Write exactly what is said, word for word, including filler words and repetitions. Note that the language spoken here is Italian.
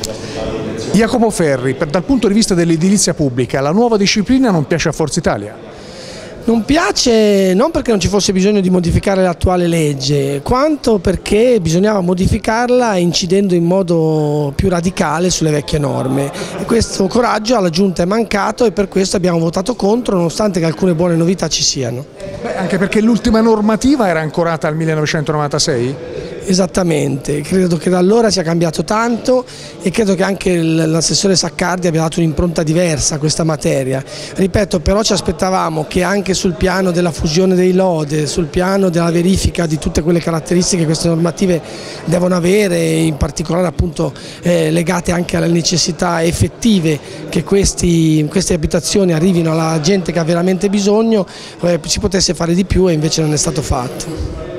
Jacopo Ferri, per, dal punto di vista dell'edilizia pubblica, la nuova disciplina non piace a Forza Italia? Non piace non perché non ci fosse bisogno di modificare l'attuale legge, quanto perché bisognava modificarla incidendo in modo più radicale sulle vecchie norme. E questo coraggio alla Giunta è mancato e per questo abbiamo votato contro, nonostante che alcune buone novità ci siano. Beh, anche perché l'ultima normativa era ancorata al millenovecentonovantasei? Esattamente, credo che da allora sia cambiato tanto e credo che anche l'assessore Saccardi abbia dato un'impronta diversa a questa materia. Ripeto, però ci aspettavamo che anche sul piano della fusione dei lode, sul piano della verifica di tutte quelle caratteristiche che queste normative devono avere, in particolare appunto eh, legate anche alle necessità effettive che questi, queste abitazioni arrivino alla gente che ha veramente bisogno, eh, si potesse fare di più e invece non è stato fatto.